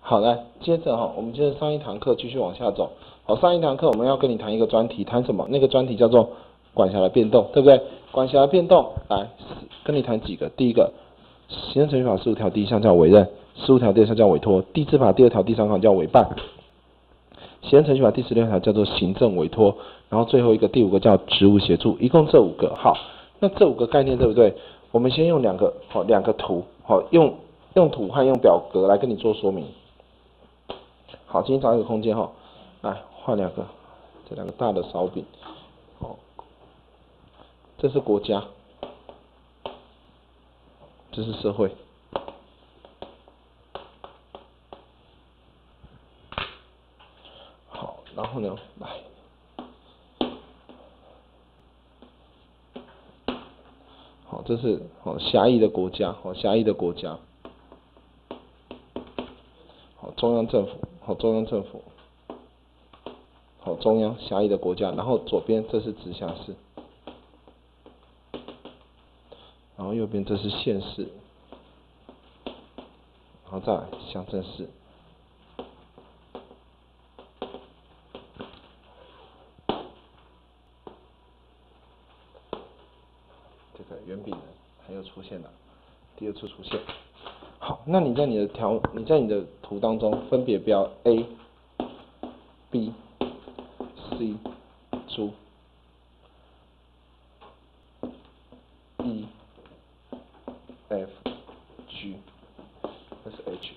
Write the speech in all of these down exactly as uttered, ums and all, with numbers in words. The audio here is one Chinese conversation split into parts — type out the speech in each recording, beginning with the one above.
好，来，接着哈，我们接着上一堂课继续往下走。好，上一堂课我们要跟你谈一个专题，谈什么？那个专题叫做管辖的变动，对不对？管辖的变动，来跟你谈几个。第一个，行政程序法十五条第一项叫委任，十五条第二项叫委托，地质法第二条第三项叫委办，行政程序法第十六条叫做行政委托，然后最后一个第五个叫职务协助，一共这五个。好，那这五个概念对不对？我们先用两个好两个图，好用用图和用表格来跟你做说明。好，今天找一个空间哈，来画两个，这两个大的勺柄，好，这是国家，这是社会，好，然后呢，来，好，这是好狭义的国家，好狭义的国家，好中央政府，好中央政府。好，中央狭义的国家，然后左边这是直辖市，然后右边这是县市，然后再来乡镇市。这个圆饼人还有出现了，第二次出现。好，那你在你的条，你在你的图当中分别标 A、B。C 猪 E F G 这是 H，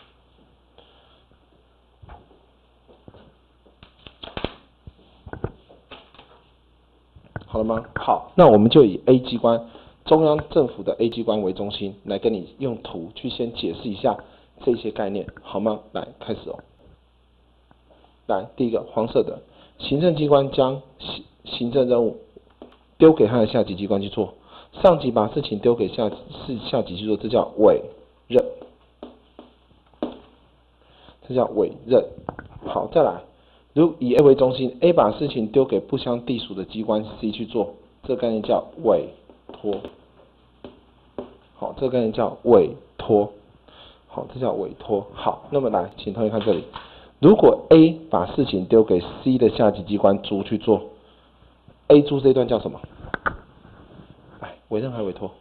好了吗？好，那我们就以 A 机关中央政府的 A 机关为中心，来跟你用图去先解释一下这些概念，好吗？来开始哦。来，第一个黄色的。行政机关将行行政任务丢给他的下级机关去做，上级把事情丢给下是下级去做，这叫委任，这叫委任。好，再来，如以 A 为中心 ，A 把事情丢给不相隶属的机关 C 去做，这个概念叫委托。好，这个概念叫委托。好，这叫委托。好，那么来，请同学看这里。如果 A 把事情丢给 C 的下级机关猪去做 ，A 猪这一段叫什么？来，委任还委托？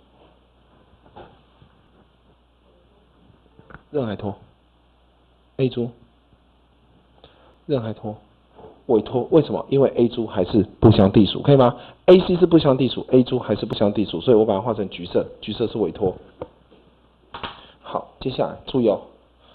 任还托 ？A 猪，任还托？委托？为什么？因为 A 猪还是不相隶属，可以吗 ？A C 是不相隶属 ，A 猪还是不相隶属，所以我把它画成橘色，橘色是委托。好，接下来注意哦。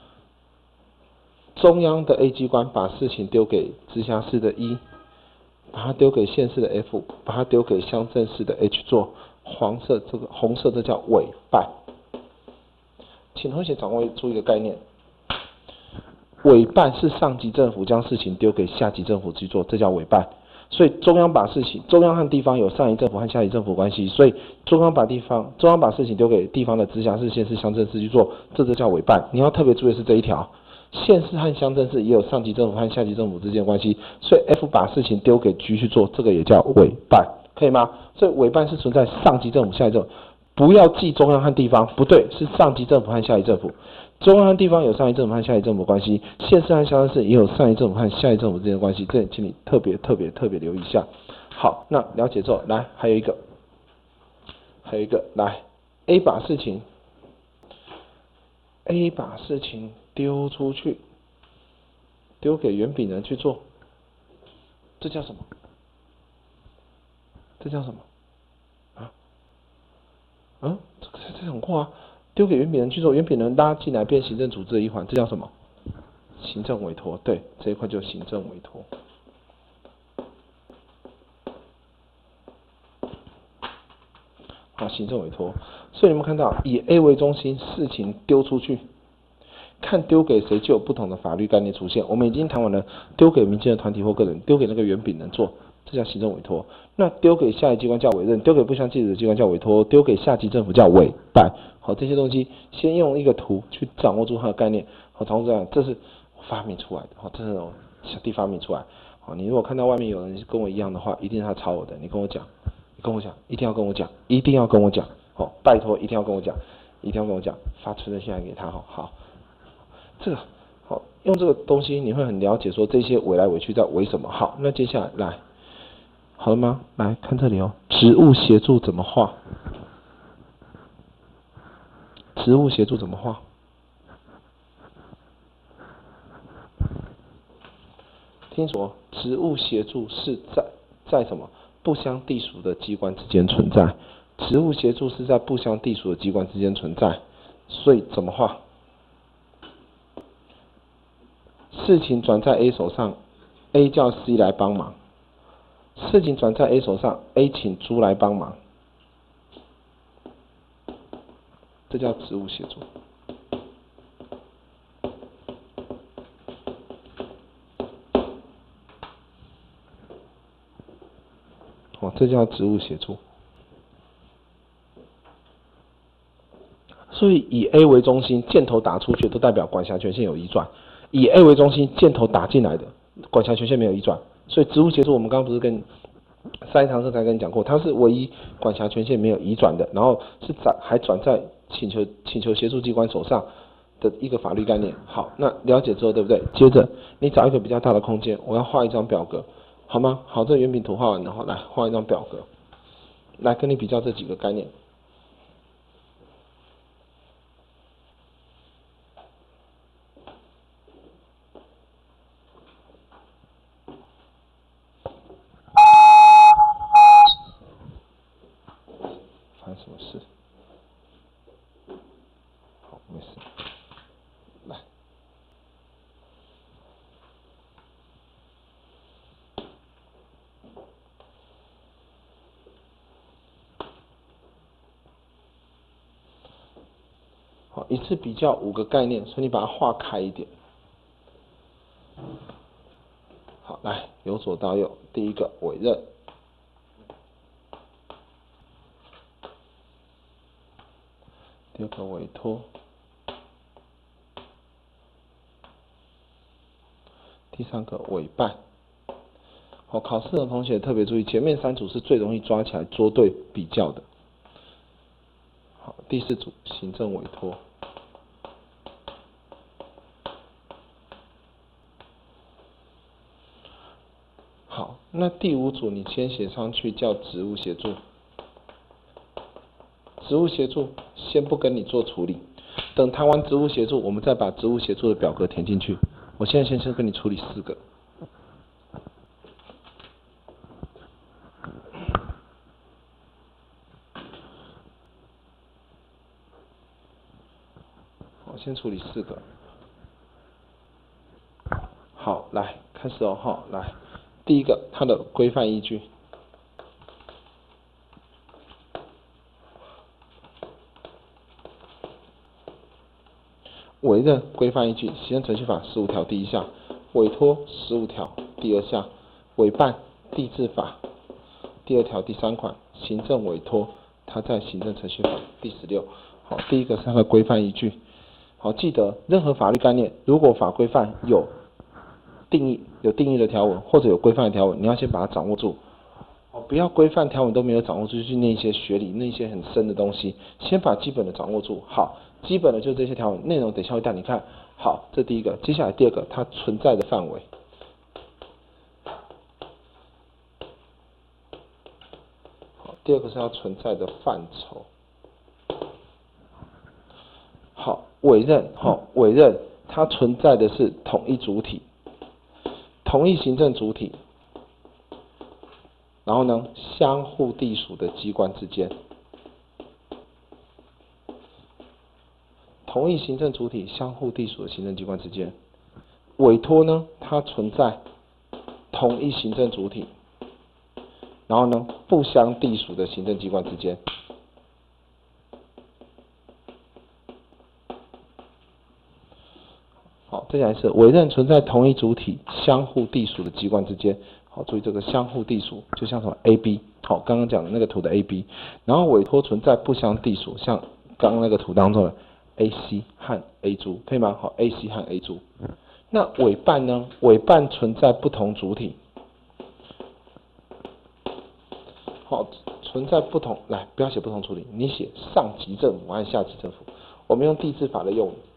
中央的 A 机关把事情丢给直辖市的 E， 把它丢给县市的 F， 把它丢给乡镇市的 H 做。黄色这个红色这叫委办。请同学掌握出一个概念，委办是上级政府将事情丢给下级政府去做，这叫委办。所以中央把事情，中央和地方有上级政府和下级政府关系，所以中央把地方，中央把事情丢给地方的直辖市、县市、乡镇市去做，这就叫委办。你要特别注意的是这一条。县市和乡镇市也有上级政府和下级政府之间的关系，所以 F 把事情丢给 G 去做，这个也叫委办，可以吗？所以委办是存在上级政府、下级政府，不要记中央和地方，不对，是上级政府和下级政府。中央和地方有上级政府和下级政府关系，县市和乡镇市也有上级政府和下级政府之间的关系，这请你特别特别特别留意一下。好，那了解之后，来还有一个，还有一个，来 A 把事情 A 把事情丢出去，丢给圆饼人去做，这叫什么？这叫什么？啊？嗯，这个这种话，丢给圆饼人去做，圆饼人拉进来变行政组织的一环，这叫什么？行政委托。对，这一块就是行政委托。好，行政委托。所以你们看到，以 A 为中心，事情丢出去。看丢给谁就有不同的法律概念出现。我们已经谈完了，丢给民间的团体或个人，丢给那个圆饼人做，这叫行政委托。那丢给下级机关叫委任，丢给不相隶属的机关叫委托，丢给下级政府叫委办。好，这些东西先用一个图去掌握住它的概念。好，掌握这样，这是我发明出来的。好，这是我小弟发明出来。好，你如果看到外面有人跟我一样的话，一定是他抄我的。你跟我讲，你跟我讲，一定要跟我讲，一定要跟我讲。好，拜托，一定要跟我讲，一定要跟我讲，发存证信函给他。好。好，这个好，用这个东西你会很了解说这些围来围去在围什么。好，那接下来来，好了吗？来看这里哦，植物协助怎么画？植物协助怎么画？听说植物协助是在在什么不相隶属的机关之间存在？植物协助是在不相隶属的机关之间存在，所以怎么画？事情转在 A 手上 ，A 叫 C 来帮忙。事情转在 A 手上 ，A 请猪来帮忙，这叫植物协助。哦，这叫植物协助。所以以 A 为中心，箭头打出去都代表管辖权限有移转；以 A 为中心，箭头打进来的管辖权限没有移转。所以植物协助，我们刚刚不是跟上一堂课才跟你讲过，它是唯一管辖权限没有移转的，然后是转还转在请求请求协助机关手上的一个法律概念。好，那了解之后，对不对？接着你找一个比较大的空间，我要画一张表格，好吗？好，这个圆饼图画完，然后来画一张表格，来跟你比较这几个概念。发生什么事？好，没事。来，好，一次比较五个概念，所以你把它画开一点。好，来，由左到右，第一个委任，第二个委托，第三个委办。好，考试的同学特别注意，前面三组是最容易抓起来捉对比较的。好，第四组行政委托。好，那第五组你先写上去叫职务协助。职务协助先不跟你做处理，等谈完职务协助，我们再把职务协助的表格填进去。我现在先先跟你处理四个。我先处理四个。好，来开始哦，好，来，第一个它的规范依据。委任规范依据，行政程序法十五条第一项，委托十五条第二项，委办地制法第二条第三款，行政委托它在行政程序法第十六。好，第一个是它的规范依据。好，记得任何法律概念，如果法规范有定义、有定义的条文或者有规范的条文，你要先把它掌握住。哦，不要规范条文都没有掌握住，就去念一些学理、念一些很深的东西，先把基本的掌握住。好。基本的就是这些条文内容，等一下会带你看。好，这第一个，接下来第二个，它存在的范围。好，第二个是它存在的范畴。好，委任，好，委任它存在的是同一主体，同一行政主体，然后呢，相互隶属的机关之间。同一行政主体相互隶属的行政机关之间，委托呢，它存在同一行政主体，然后呢，不相隶属的行政机关之间。好，再讲一次，委任存在同一主体相互隶属的机关之间。好，注意这个相互隶属，就像什么 A B， 好，刚刚讲的那个图的 A B， 然后委托存在不相隶属，像刚刚那个图当中的。A C 和 A 猪可以吗？好 ，A C 和 A 猪。那委办呢？委办存在不同主体，好，存在不同。来，不要写不同主体，你写上级政府和下级政府。我们用地制法的用语，